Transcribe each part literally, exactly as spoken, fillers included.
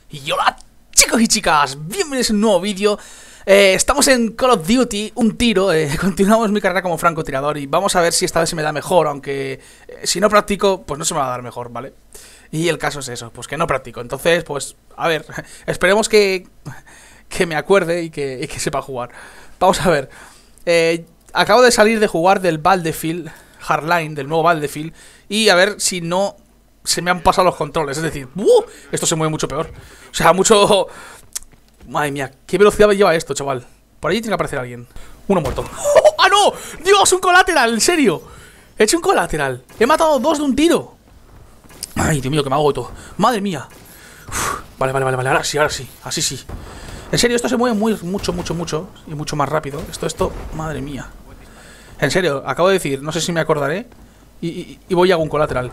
Y hola chicos y chicas, bienvenidos a un nuevo vídeo. eh, Estamos en Call of Duty, un tiro, eh, continuamos mi carrera como francotirador. Y vamos a ver si esta vez se me da mejor. Aunque eh, si no practico, pues no se me va a dar mejor, ¿vale? Y el caso es eso, pues que no practico. Entonces, pues, a ver, esperemos que, que me acuerde y que, y que sepa jugar. Vamos a ver, eh, acabo de salir de jugar del Battlefield Hardline, del nuevo Battlefield. Y a ver si no se me han pasado los controles. Es decir, ¡uh! Esto se mueve mucho peor. O sea, mucho... Madre mía, qué velocidad lleva esto, chaval. Por allí tiene que aparecer alguien. Uno muerto. ¡Oh! ¡Ah, no! ¡Dios, un colateral! En serio. He hecho un colateral. He matado dos de un tiro. Ay, Dios mío, que me hago todo. Madre mía. Uf, vale, vale, vale, vale. Ahora sí, ahora sí. Así sí. En serio, esto se mueve muy, mucho, mucho, mucho. Y mucho más rápido. Esto, esto... Madre mía. En serio, acabo de decir, no sé si me acordaré. Y, y, y voy a un colateral.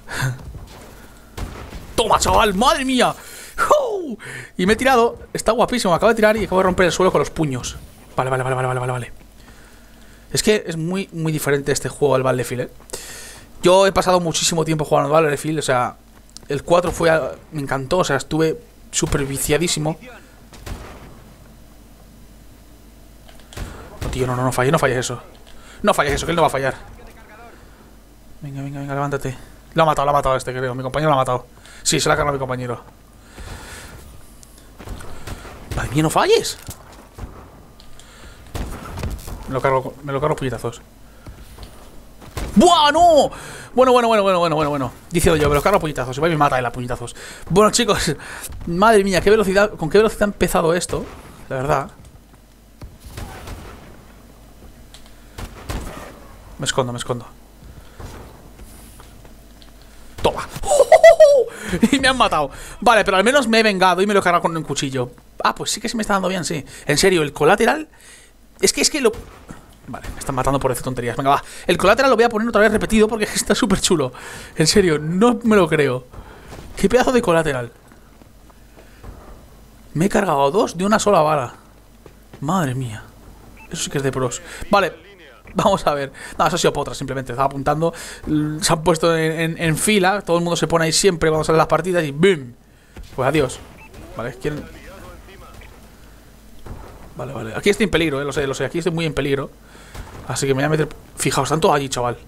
Toma, chaval, madre mía. ¡Oh! Y me he tirado, está guapísimo. Acabo de tirar y acabo de romper el suelo con los puños. Vale, vale, vale, vale, vale, vale. Es que es muy, muy diferente este juego al Battlefield, ¿eh? Yo he pasado muchísimo tiempo jugando al Battlefield. O sea, el cuatro fue a... me encantó, o sea, estuve súper viciadísimo. No, tío, no, no, no falles, no falles eso. No falles eso, que él no va a fallar. Venga, venga, venga, levántate. Lo ha matado, lo ha matado este, creo. Mi compañero lo ha matado. Sí, se la ha cargado a mi compañero. Madre mía, no falles. Me lo cargo, me lo cargo puñetazos. ¡Buah, no! Bueno, bueno, bueno, bueno, bueno, bueno, bueno. Diciendo yo, me lo cargo puñetazos. Se va y me mata él a puñetazos. Bueno, chicos, madre mía, qué velocidad, con qué velocidad ha empezado esto. La verdad. Me escondo, me escondo. Toma. Y me han matado. Vale, pero al menos me he vengado y me lo he cargado con un cuchillo. Ah, pues sí que se me está dando bien, sí. En serio, el colateral... Es que, es que lo... Vale, me están matando por decir tonterías. Venga, va. El colateral lo voy a poner otra vez repetido porque está súper chulo. En serio, no me lo creo. Qué pedazo de colateral. Me he cargado dos de una sola bala. Madre mía. Eso sí que es de pros. Vale. Vamos a ver. No, eso ha sido potra, simplemente. Estaba apuntando. Se han puesto en, en, en fila. Todo el mundo se pone ahí siempre cuando salen las partidas y ¡bim! Pues adiós. Vale, ¿quieren? Vale, vale. Aquí estoy en peligro, eh. Lo sé, lo sé. Aquí estoy muy en peligro. Así que me voy a meter... Fijaos, están todos allí, chaval.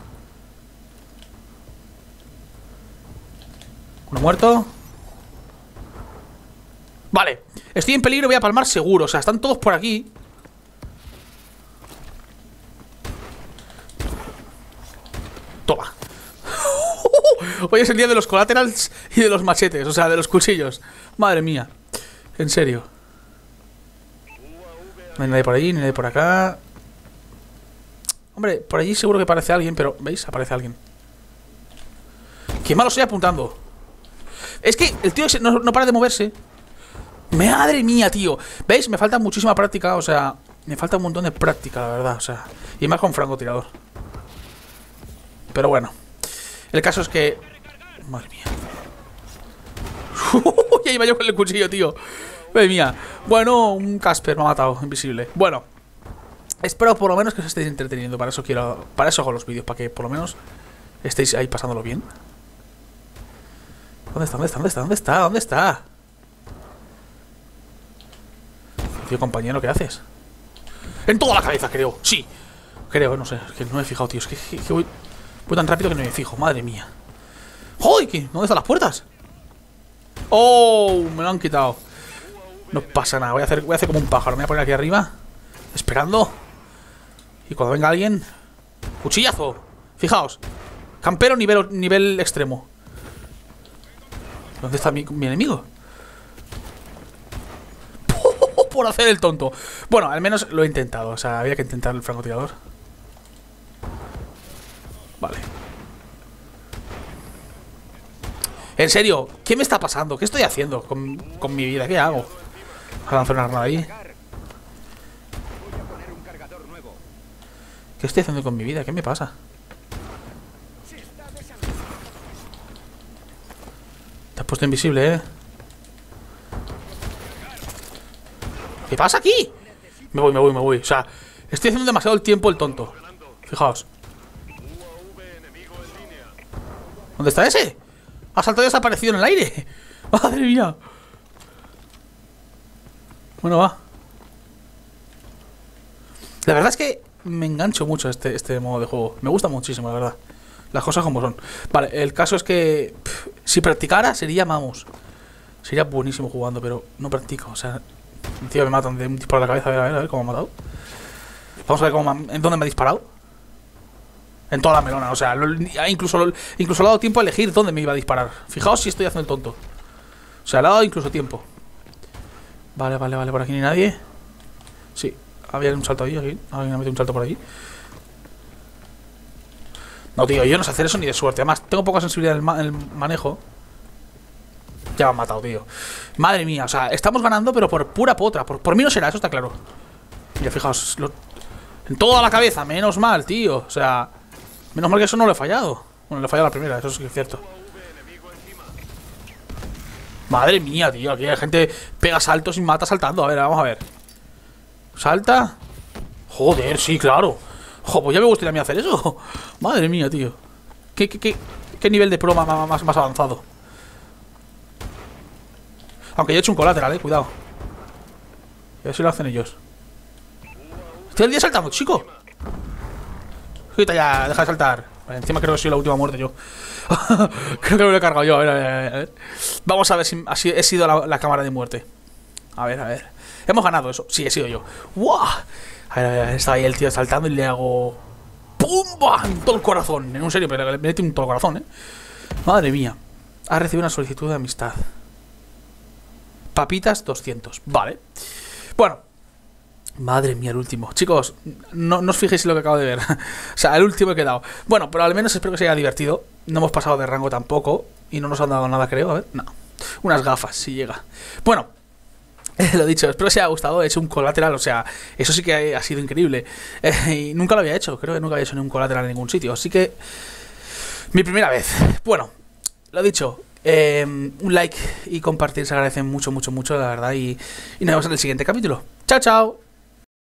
Uno muerto. Vale. Estoy en peligro, voy a palmar seguro. O sea, están todos por aquí. Toma. Hoy es el día de los colaterals y de los machetes, o sea, de los cuchillos. Madre mía. En serio. No hay nadie por allí, ni nadie por acá. Hombre, por allí seguro que aparece alguien, pero... ¿Veis? Aparece alguien. Qué malo estoy apuntando. Es que el tío ese no, no para de moverse. Madre mía, tío. ¿Veis? Me falta muchísima práctica, o sea... Me falta un montón de práctica, la verdad, o sea... Y más con francotirador. Pero bueno, el caso es que... Madre mía. Ya iba yo con el cuchillo, tío. Madre mía. Bueno, un Casper me ha matado, invisible. Bueno, espero por lo menos que os estéis entreteniendo. Para eso quiero... Para eso hago los vídeos, para que por lo menos estéis ahí pasándolo bien. ¿Dónde está? ¿Dónde está? ¿Dónde está? ¿Dónde está? ¿Dónde está? Tío, compañero, ¿qué haces? En toda la cabeza, creo. Sí. Creo, no sé. Es que no me he fijado, tío. Es que, que, que voy... Voy tan rápido que no me fijo, madre mía. ¡Joder! ¿Qué? ¿Dónde están las puertas? ¡Oh! Me lo han quitado. No pasa nada, voy a hacer, voy a hacer como un pájaro. Me voy a poner aquí arriba, esperando. Y cuando venga alguien... ¡Cuchillazo! Fijaos. Campero nivel, nivel extremo. ¿Dónde está mi, mi enemigo? Por hacer el tonto. Bueno, al menos lo he intentado. O sea, había que intentar el francotirador. Vale. En serio, ¿qué me está pasando? ¿Qué estoy haciendo con, con mi vida? ¿Qué hago? A lanzar una granada ahí. ¿Qué estoy haciendo con mi vida? ¿Qué me pasa? Te has puesto invisible, ¿eh? ¿Qué pasa aquí? Me voy, me voy, me voy. O sea, estoy haciendo demasiado el tiempo el tonto. Fijaos. ¿Dónde está ese? Ha saltado y desaparecido en el aire. Madre mía. Bueno, va. La verdad es que me engancho mucho este, este modo de juego. Me gusta muchísimo, la verdad. Las cosas como son. Vale, el caso es que pff, si practicara sería, vamos, sería buenísimo jugando, pero no practico. O sea, un tío me matan de un disparo a la cabeza. A ver, a ver, a ver cómo me ha matado. Vamos a ver cómo me, en dónde me ha disparado. En toda la melona, o sea, lo, incluso, lo, incluso le ha dado tiempo a elegir dónde me iba a disparar. Fijaos si estoy haciendo el tonto. O sea, le ha dado incluso tiempo. Vale, vale, vale, por aquí ni nadie. Sí, había un salto ahí, aquí. Alguien ha metido un salto por ahí. No, tío, yo no sé hacer eso ni de suerte. Además, tengo poca sensibilidad en el, ma en el manejo. Ya me han matado, tío. Madre mía, o sea, estamos ganando, pero por pura potra. Por, por mí no será, eso está claro. Mira, fijaos, lo, en toda la cabeza, menos mal, tío. O sea, menos mal que eso no lo he fallado. Bueno, le he fallado la primera, eso sí que es cierto. Madre mía, tío, aquí la gente pega saltos y mata saltando. A ver, vamos a ver. ¿Salta? Joder, sí, claro. Jo, pues ya me gustaría a mí hacer eso. Madre mía, tío. ¿Qué, qué, qué, qué nivel de pro más, más, más avanzado? Aunque yo he hecho un colateral, eh, cuidado. Y a ver si lo hacen ellos. Estoy el día saltando, chico. Quita ya, deja de saltar. Vale, encima creo que soy la última muerte yo. Creo que me lo he cargado yo. A ver, a ver, a ver. Vamos a ver si así he sido la, la cámara de muerte. A ver, a ver. Hemos ganado eso. Sí, he sido yo. ¡Wow! A ver, a ver, está ahí el tío saltando y le hago... ¡Pumba! En todo el corazón. En un serio, pero le mete un todo el corazón, ¿eh? Madre mía. Ha recibido una solicitud de amistad. Papitas doscientos. Vale. Bueno. Madre mía, el último. Chicos, no, no os fijéis en lo que acabo de ver. O sea, el último he quedado. Bueno, pero al menos espero que se haya divertido. No hemos pasado de rango tampoco. Y no nos han dado nada, creo. A ver, no. Unas gafas, si llega. Bueno, eh, lo dicho, espero que os haya gustado. He hecho un colateral, o sea, eso sí que ha sido increíble. Eh, y nunca lo había hecho. Creo que nunca había hecho ni un colateral en ningún sitio. Así que, mi primera vez. Bueno, lo dicho. Eh, un like y compartir se agradecen mucho, mucho, mucho, la verdad. Y, y nos vemos en el siguiente capítulo. Chao, chao.